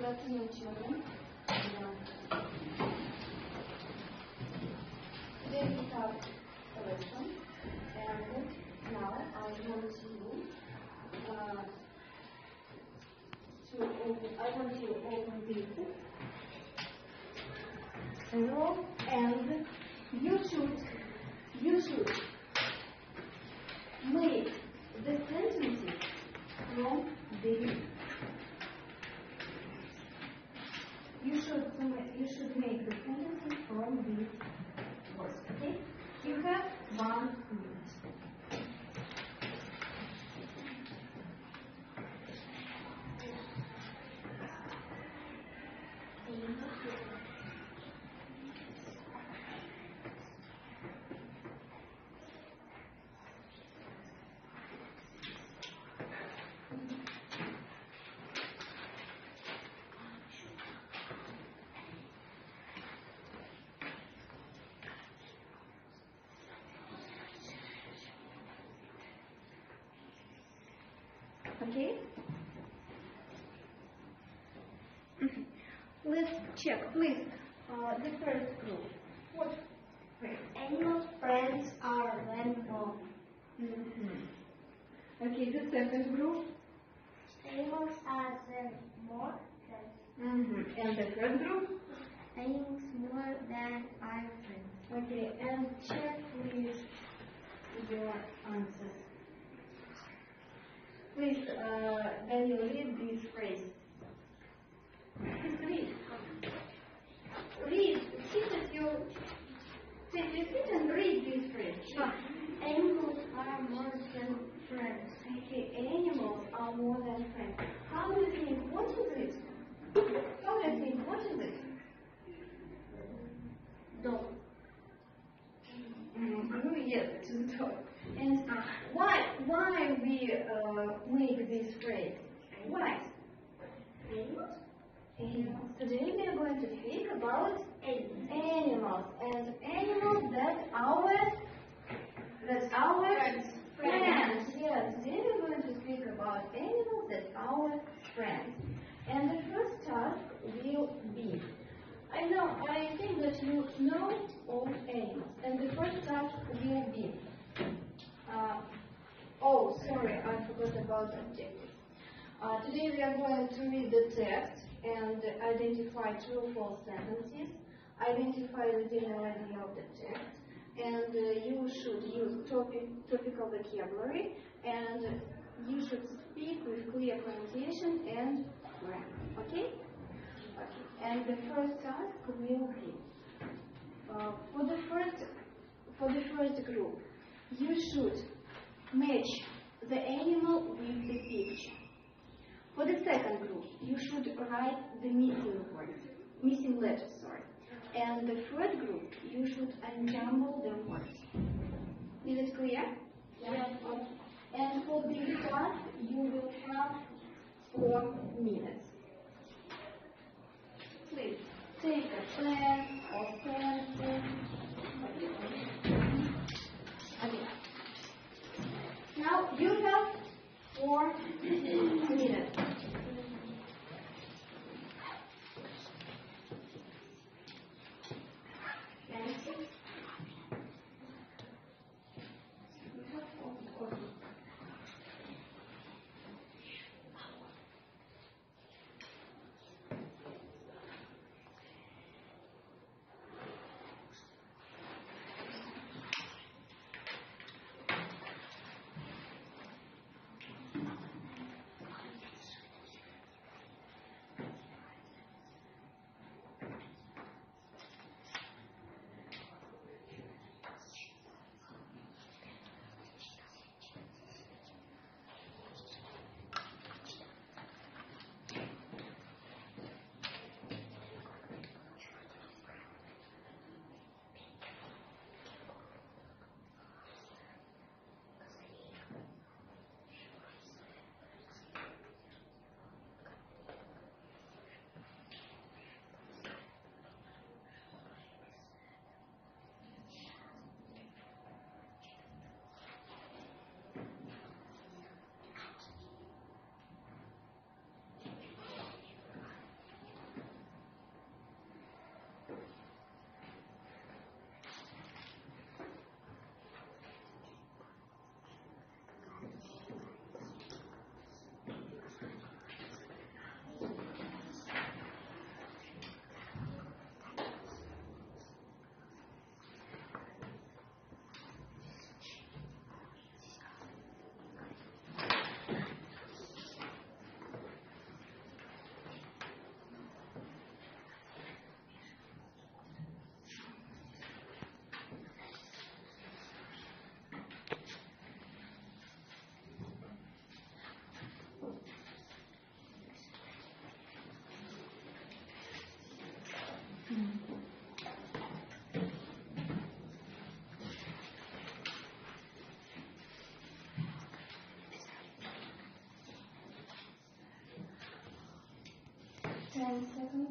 afternoon, children. Today we have a lesson, and now I want you to open this envelope, and you should make the sentences from this. You should make the sentences from this words. Okay? You have 1 minute. Okay? Let's check, please. The first group. What phrase? Animal friends are random. Okay, the second group. Animals are the more friends. And the third group. Animals more than are friends. Okay, and check please your answers. Please, Daniel, read this phrase. Please read. Read. Sit and read this phrase. Sure. Animals are more than friends. Okay, animals are more than friends. How do you think? What is it? How do you think? What is it? Dog. Yes, it's dog. And why we make this phrase? Why? Animals? Animals. Today we are going to speak about animals and animals that our friends. Yes, today we are going to speak about animals that our friends. And the first task will be, I think that you know all animals. And the first task will be, sorry, I forgot about the objective. Today we are going to read the text and identify true or false sentences, identify the general idea of the text, and you should use topical vocabulary, and you should speak with clear pronunciation and grammar. Okay? Okay. And the first task will be for the first group, you should match the animal with the picture. For the second group, you should write the missing letters, sorry. And the third group, you should unjumble the words. Is it clear? Yeah. Okay. And for this task, you will have 4 minutes. Please take a pen or pencil. Okay. Now you have 4 minutes. 10 seconds.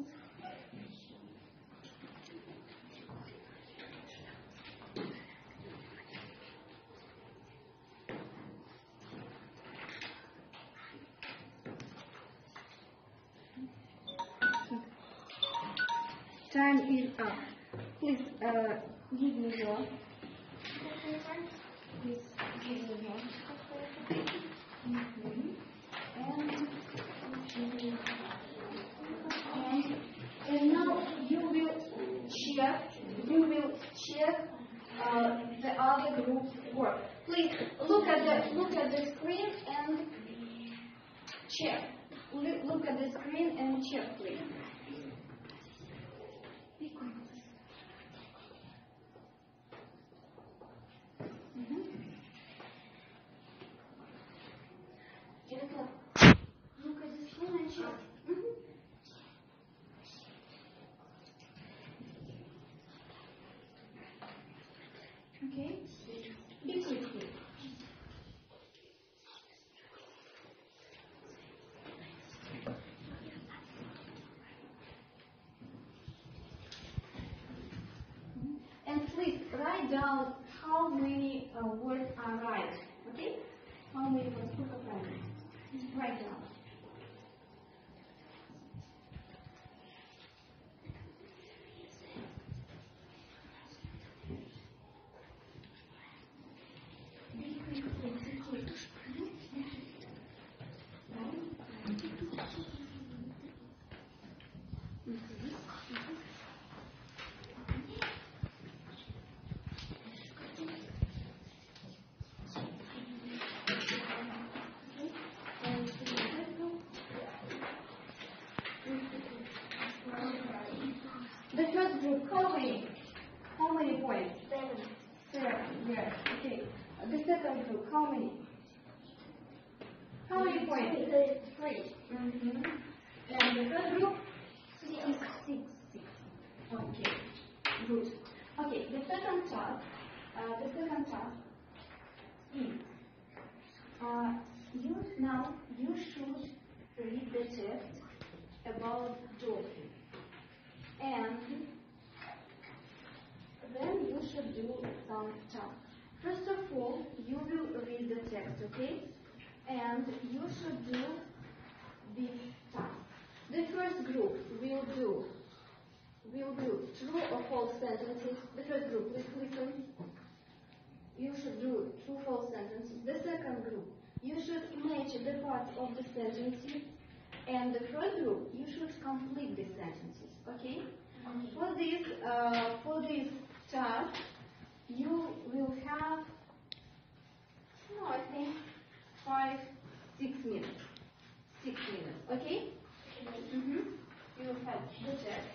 Time is up. Please give me your. Please give me your. And now you will check. The other group's work. Please look at the screen and check. Look at the screen and check, please. Be quick. Look at the screen and check. Okay? Be quick, please. And please write down how many words are right. Okay? How many words? Write down. The first group, how many points? 7. Yes. Okay. The second group, how many? How many points? 3. And the third group? 6. Okay. Good. Okay. The second task is you should read the text about dolphin. And then you should do some tasks. First of all, you will read the text, okay? And you should do this task. The first group will do true or false sentences. The first group, please listen. You should do true, false sentences. The second group, you should match the parts of the sentences. And the third group, you should complete the sentences, okay? For this task, you will have, I think 6 minutes. 6 minutes, okay? You will have the text.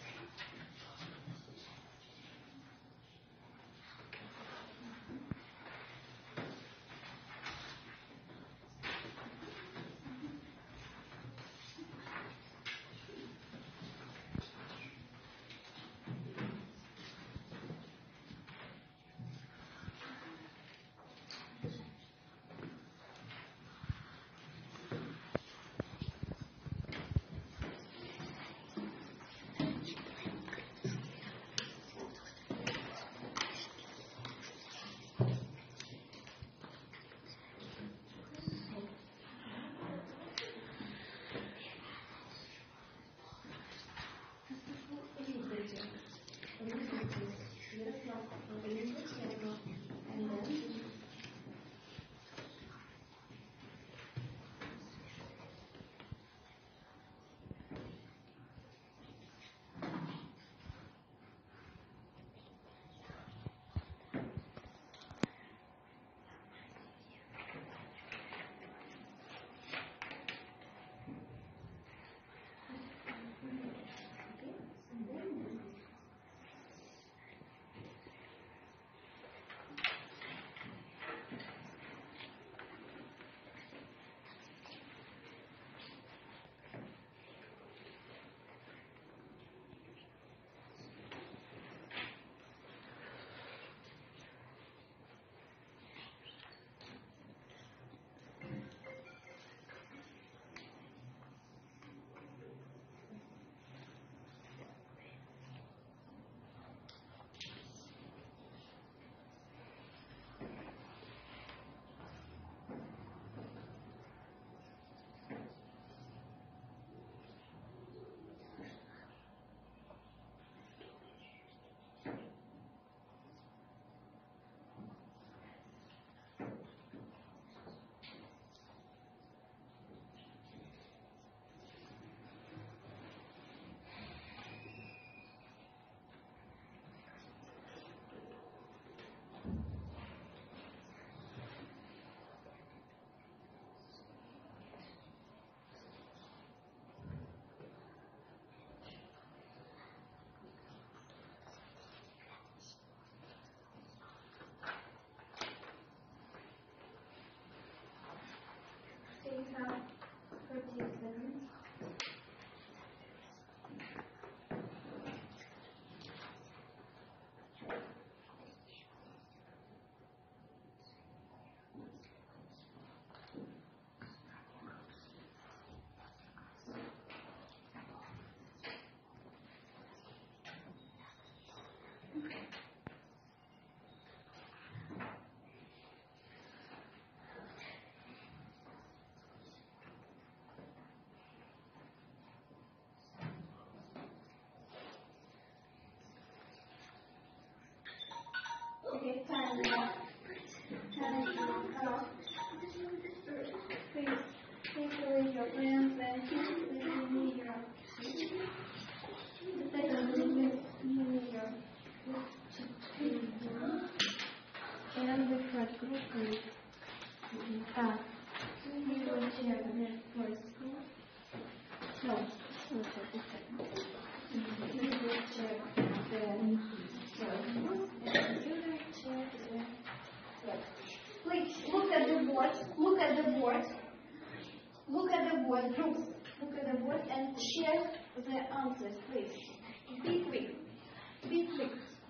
You will check the circles and you will check the words. Please look at the board. Look at the board. Look at the board, groups. Look at the board and check the answers, please. Be quick. Be quick.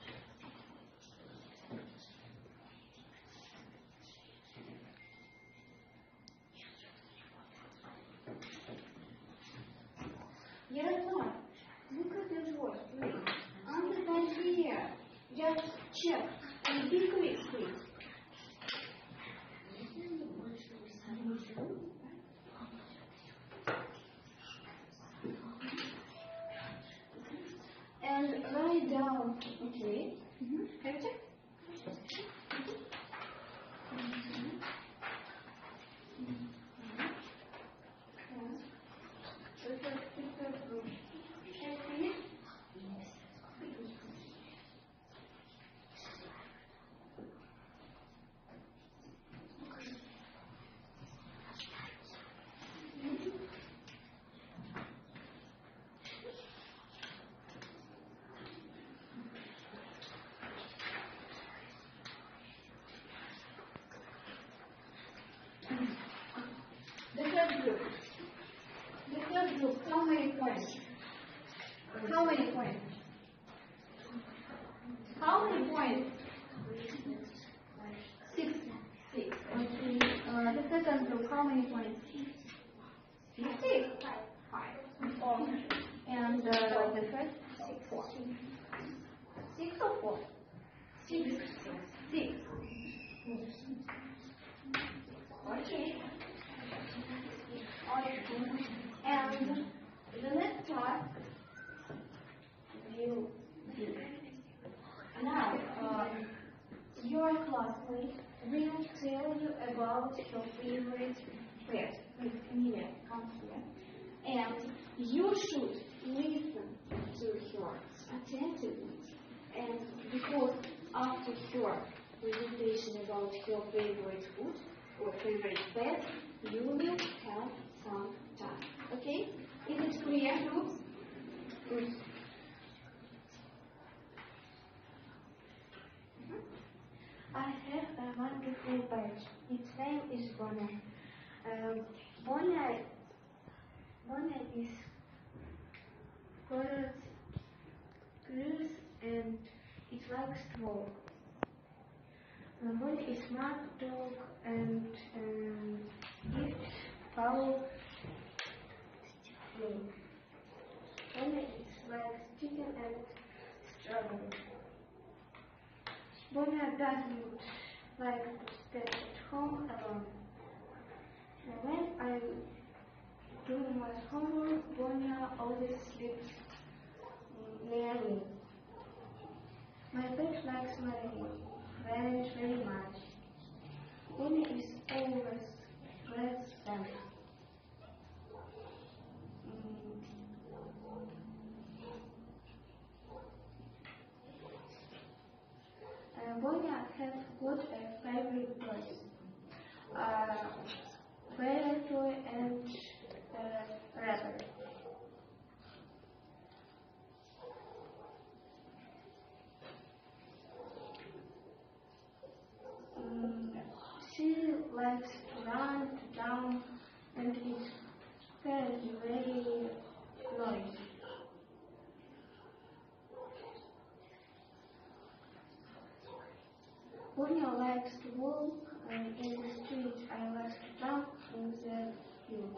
Yaroslav, look at the board, please. Answers are here. Just check and be quick, please. And write down, okay? Have you checked? The third group. The third group, how many points? How many points? How many points? 6. 6. Okay. The second group, how many points? 6. 5. Oh. And the first? 4. 6 or 4? 6. 6. Okay. And the next part, you do. Now, your classmate will tell you about your favorite pet. Please, Emilia, come here. And you should listen to her attentively. And because after her presentation about your favorite food or favorite pet, you will have some time. Okay? Is it clear, groups? Good. I have a wonderful bird. Its name is Bonya. Bonya is colored green and it likes to walk. Bonya is smart dog and eats fowl. Bonya is like chicken and strawberry. Bonya doesn't like to stay at home alone. When I'm doing my homework, Bonya always sleeps near me. My pet likes my friend very much. Bonya is always less than. Bonya has got a favorite toys. Fairy toy and rabbit. She likes to run, to jump, and is very noisy. Bonya likes to walk in the street. I like to jump in the field.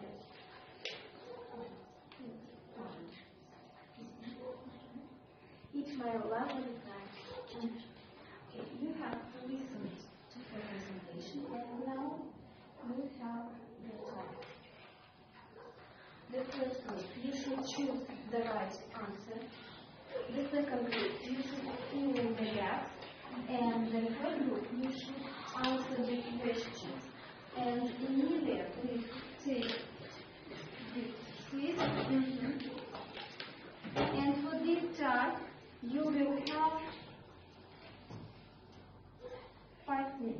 It's my lovely life. Okay, you have listened to the presentation and now you have the time. The first group, you should choose the right answer. The second group, you should fill in the gaps. And the third group, you should answer the questions. And Emilia, please take this quiz. And for this task, you will have 5 minutes.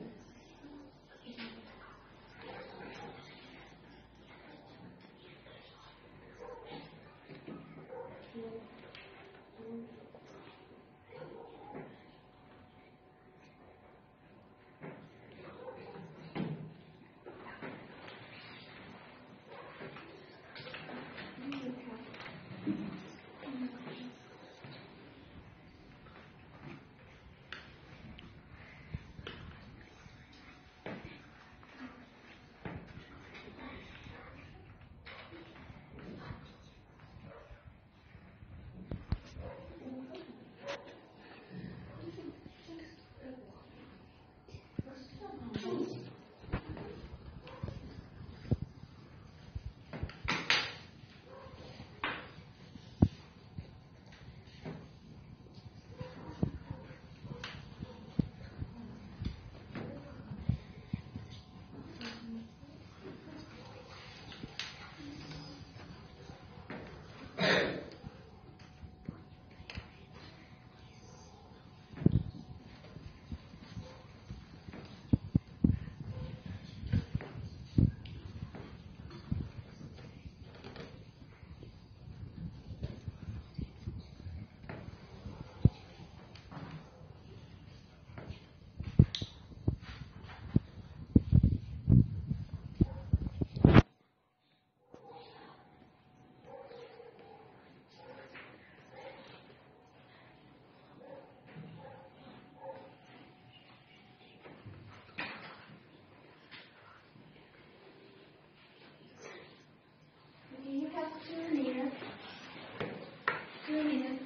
You have 2 minutes. 2 minutes.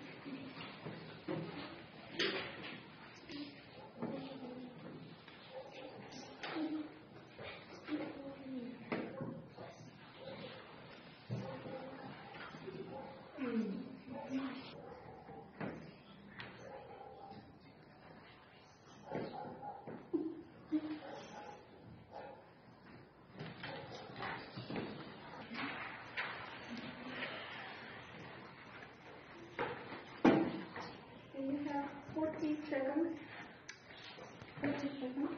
You have 40 seconds. 40 seconds.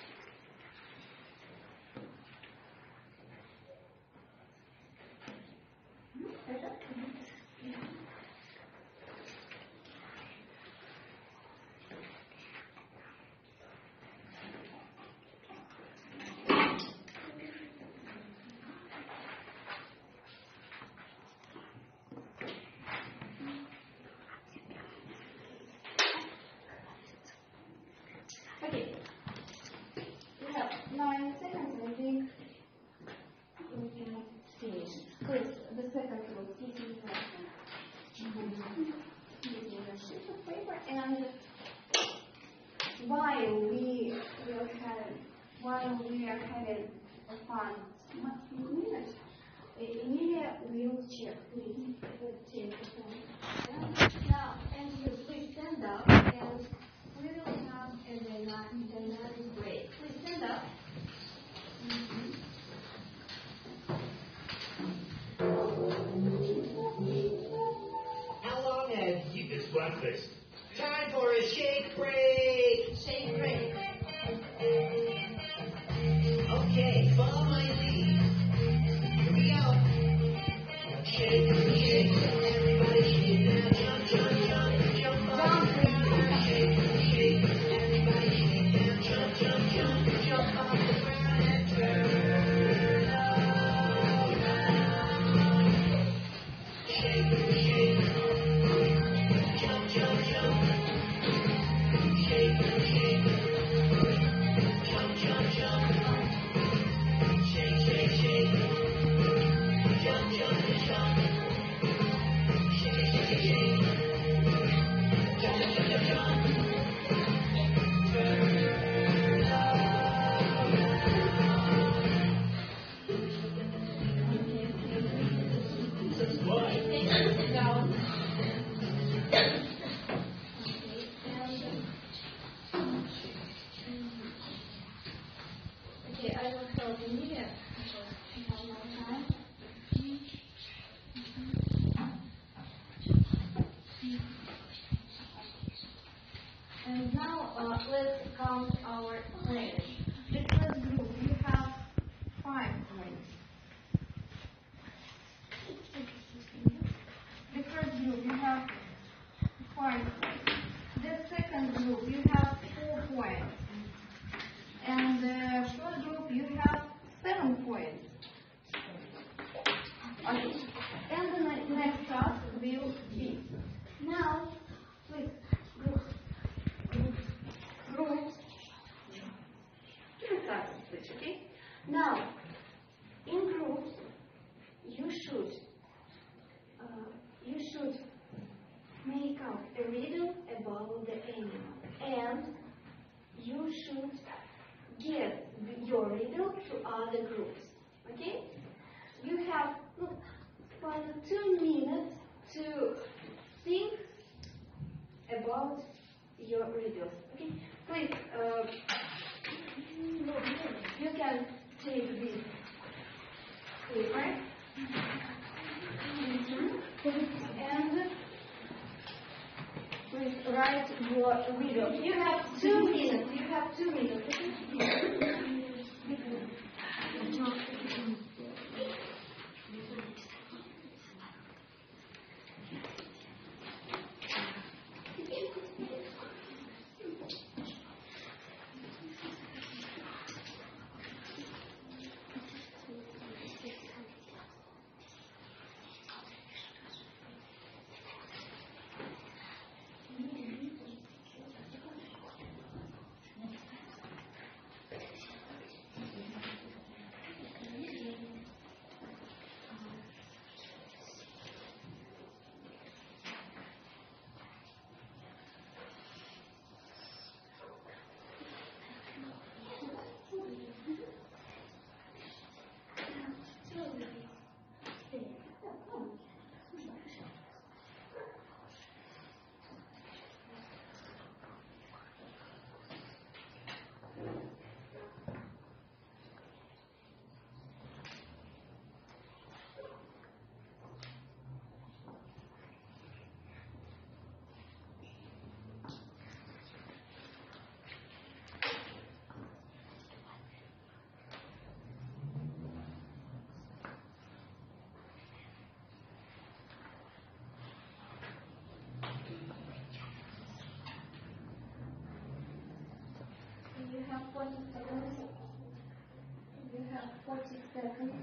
Okay. We have 9 seconds, I think we can finish. Please, the second group, please use a sheet of paper, and while we are having a fun minute, Emilia will check, please, take the phone. Now, and you please stand up, and we will have a dynamic break. Please stand up. How long have you been breakfast? Time for a shake break! Shake break. Okay, follow my lead. Here we go. Shake, shake, everybody shake now. Jump, jump, jump, jump off the ground. Shake, shake, everybody shake now. Jump, jump, jump, jump off the ground and turn around. Shake, shake, jump, jump, jump. Shake, shake, jump, jump, jump. Shake, shake, shake, jump, jump, jump. Shake, shake, shake, jump, jump, jump, jump. Turn Down. Okay, I will help Emilia because we have no time. And now let's count our points. The first group, you have 5 points. The first group, you have 5 points. The second group, you have 4 points. And the third group, you have 7 points. Okay. And the next task will be. Now, please, groups. Groups. Let's start with switch, okay? Now, in groups, you should make up a riddle about the animal, and you should give your riddle to other groups. Okay? You have about 2 minutes to think about your riddles. Okay? Please, you can take this paper and please write your riddle. You have 2 minutes. You have 2 minutes. You have 40 seconds. You have 40 seconds.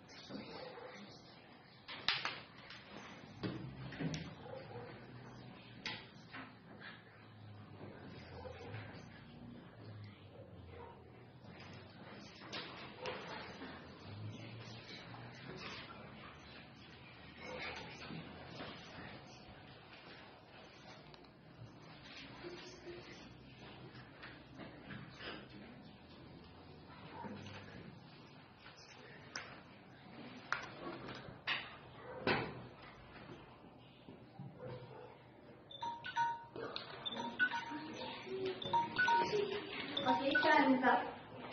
Okay, time is up.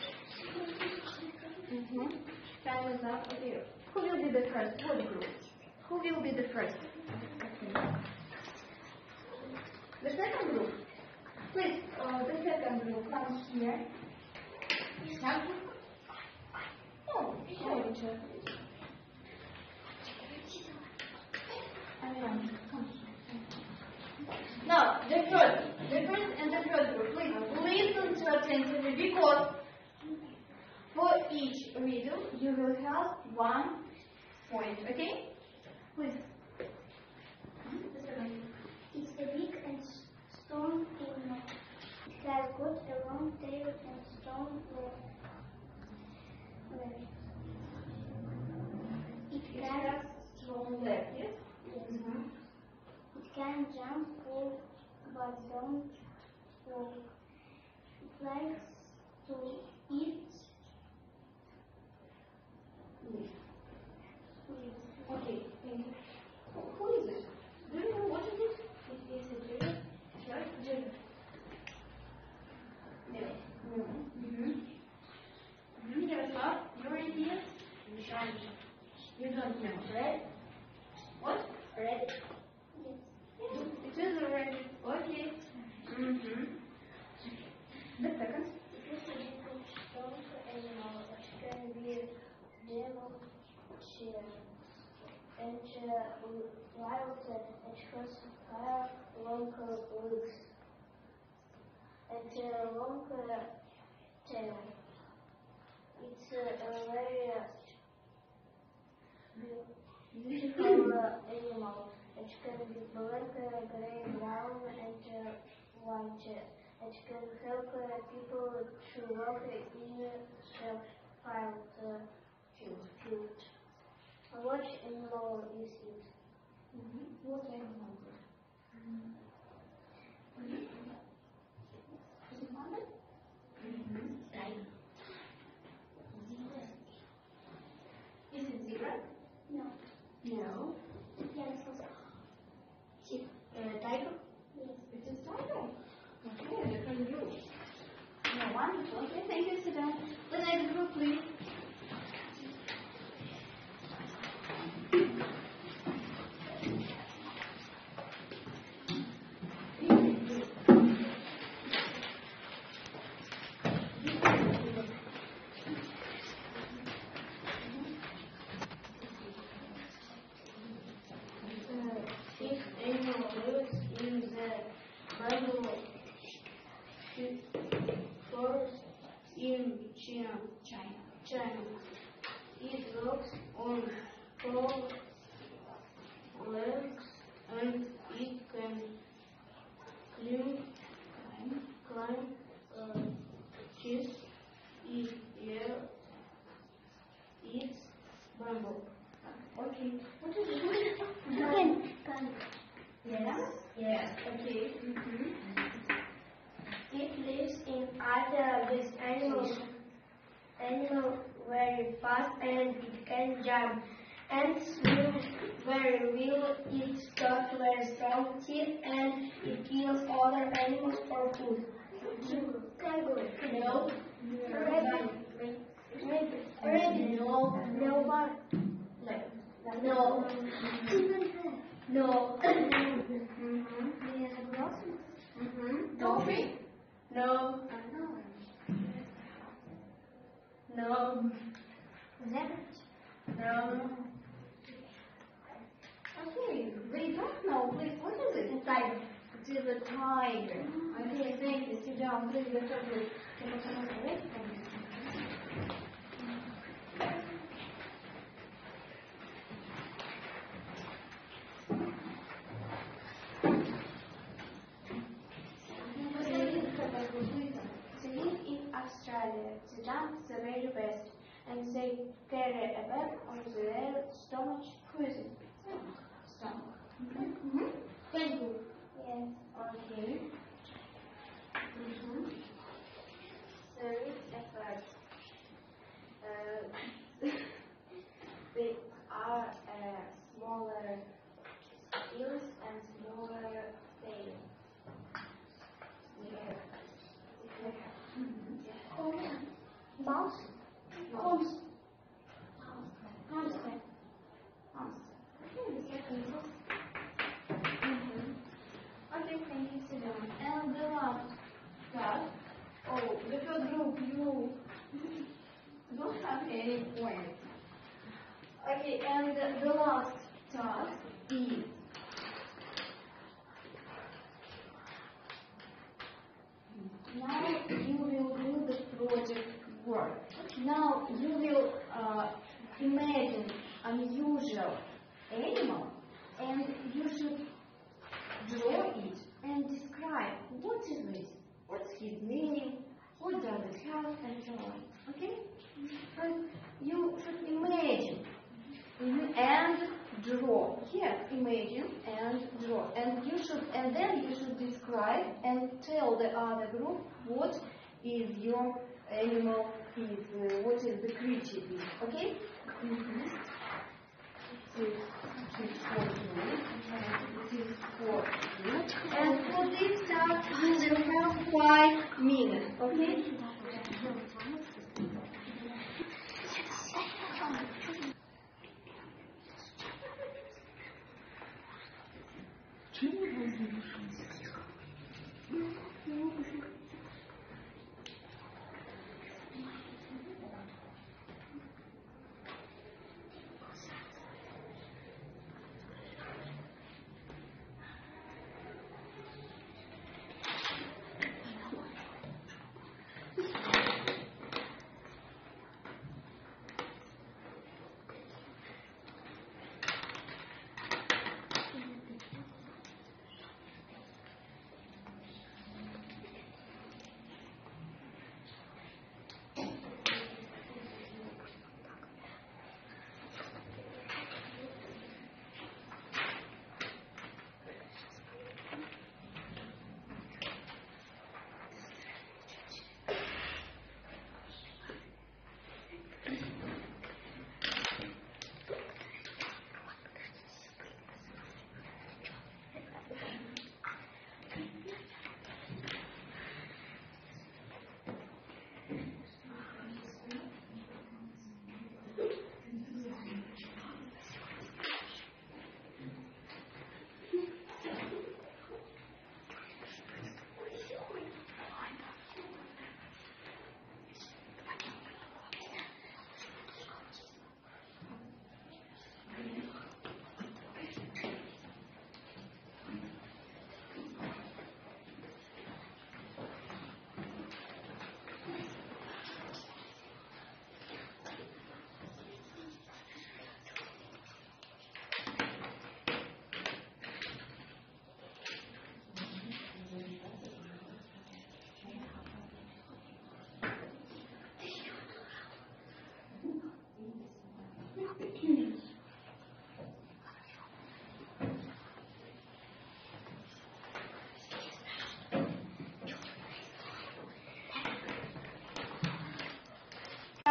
Time is up. Okay, who will be the first? What group? Who will be the first? The second group. Please, the second group comes here. Oh, sure. Come. Now, the first and the third group, please listen to attentively, because for each riddle you will have 1 point, okay? Please. It's a big and strong animal. It has got a long tail and strong legs. It has strong legs, yes? It can jump full, but don't walk. It likes to eat leaves. Okay, thank you. Who is it? Do you know what it is? It is a bird. Right? Jenny. No. Yaroslav, your idea? You don't know, right? What? Red. Yes. It is a rabbit. Okay. The second? It is a big and strong long legs and a long tail. It's a very beautiful animal. It can be black, gray, brown, and white. It can help people to walk in self-filed field. What animal is it? What animal? Is it panda? Tiger. Zebra. Is it zebra? No. No. Yes. Tiger? Yes. It is tiger. Okay, different group. No, wonderful. Okay, thank you. Sit down. The next group, please. If animal lives in the Bible, first in China. It walks on 4 legs and it can climb trees. It eats bamboo. Okay. What is it? Yes? Yes. Okay. It lives in other with animals very fast and it can jump and swim very well. It's got very strong teeth and it kills other animals for food. Kangaroo. No. Rabbit. No. Leopard. No. No. Dolphin? No. No. No. Okay, we don't know. Please, what is it? Tiger. It is a tiger. Okay, thank you. Sit down. Please, the third group. They live in Australia. The ducks are the very best, and they carry a bag on their stomach. Who is it? Stomach. Kangaroo. Yes. Okay. There is a bird. They are smaller ears and smaller tail. Mouse? Hamster. Hamster. Okay, the second group. Okay, thank you. Sit down. And the last task. Oh, the first group, you don't have any points. Okay, and the last task is now you will do the project work. Now you will imagine unusual animal and you should draw it and describe what is it, what's his meaning, what does it have, and so on. Okay? And you should imagine and draw. Yes, imagine and draw. And then you should describe and tell the other group what is your animal is, what is the creature is. Okay? It is for you. And for this task, you will have 5 minutes. Okay?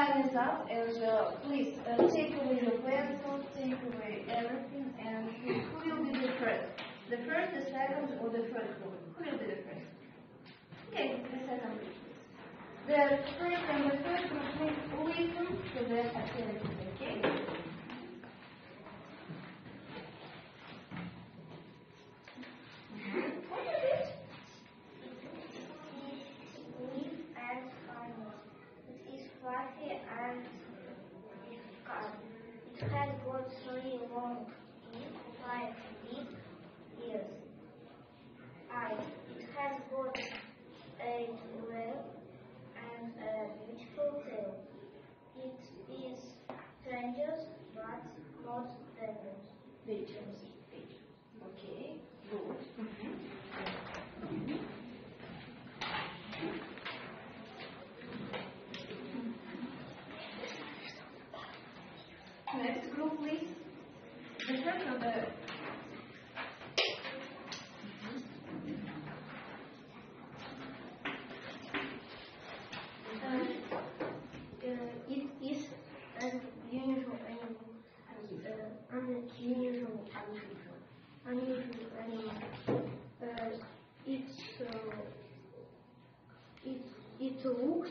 time is up, and please take away your pencils, take away everything, and who will be the first? The first, the second, or the first group? Who will be the first? Okay, the second group. The first and the third group, please listen to the activities, okay? What is it? Leaf and funny. It is fluffy and scarred. It has got 3 long teeth, 5 big ears. Eyes. It has got 8 legs and a beautiful tail. It is dangerous but not dangerous. Dangerous. Okay, good. Next group, please. The first of the It is an unusual animal. Unusual animal. It looks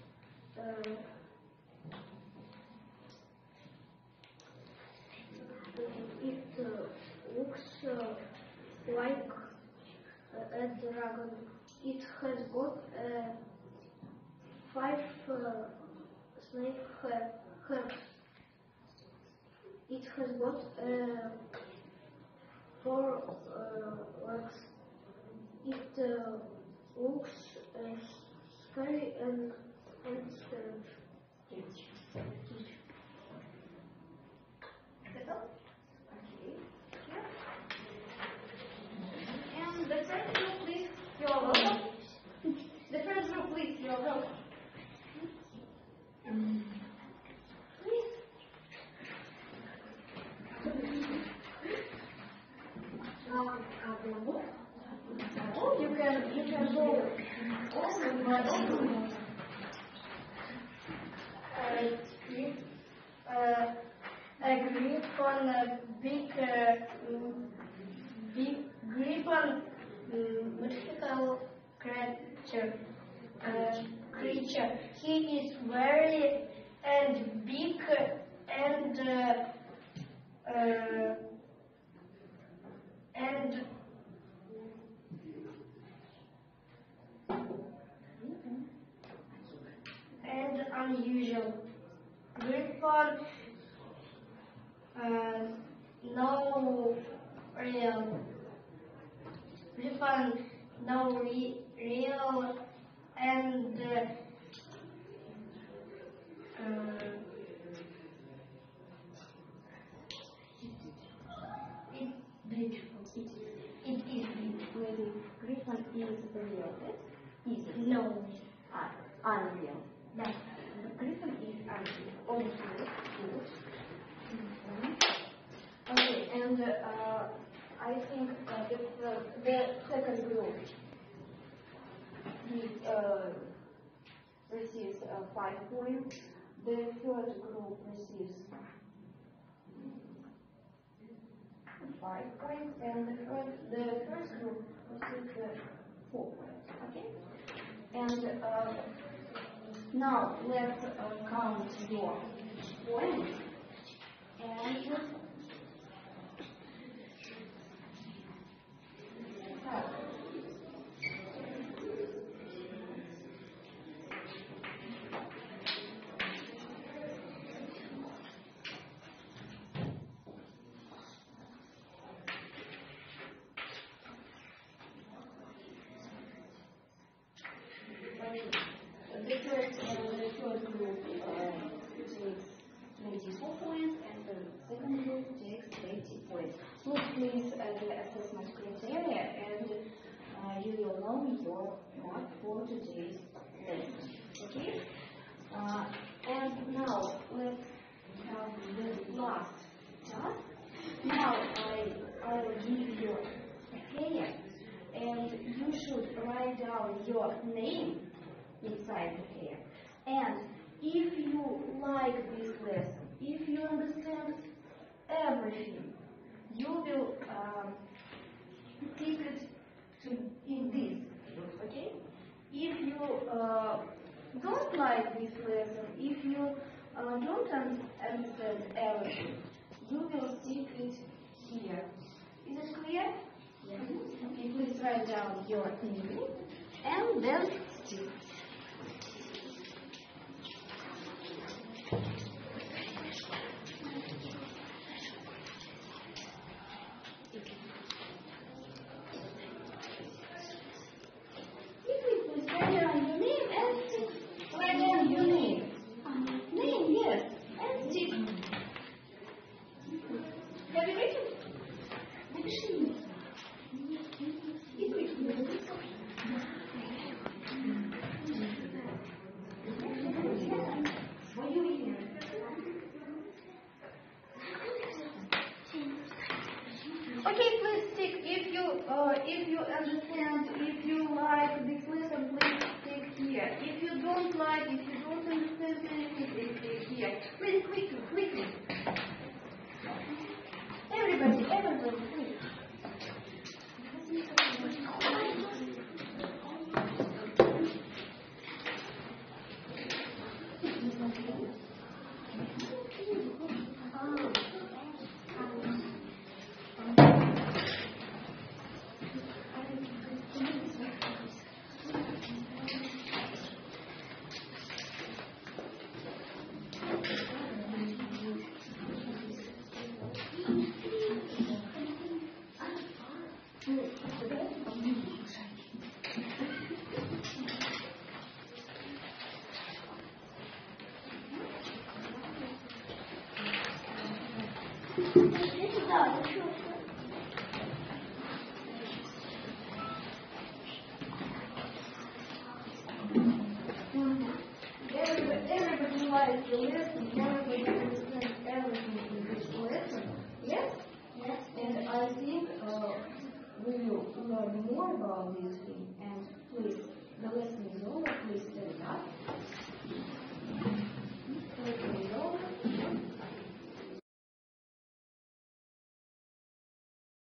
like a dragon. It has got 5 snake hairs. It has got 4 legs. It looks scary and strange. settle. Okay. And the first group, please. You're welcome. The first group, please. You're welcome. Please. Oh, you can go also by A griffon, griffon, mythical creature. He is very and big and unusual. Griffon, no real. Griffon, no real and it's beautiful. It is beautiful. Maybe Griffon is real. Is it? No, Unreal. that Griffon is unreal. Okay, good. Okay, and I think if the second group receives 5 points, the third group receives 5 points, and the first group receives 4 points. Okay, and now let's count your points and the third group takes 24 points and the second group takes 20 points. Look please at the assessment criteria and you will know your mark for today's lesson. Okay? And now let's have the last task. Now I will give you a hair and you should write down your name inside the hair. And if you like this lesson, if you understand everything, you will keep it in this, okay? If you don't like this lesson, if you don't understand everything, you will keep it here. Is it clear? Yes. Okay, please write down your name and then stick. Please write down your name and stick. Write down your name. Name, yes, and stick. Have you written? Напиши. И прикинь. Свое имя. Okay, please stick. If you understand, if you like this lesson, please stick here. If you don't like, if you don't understand anything, please stick here. Please quickly. Everybody, please. Everybody likes the lesson, everybody understands everything in this lesson. Yes? Yes. And I think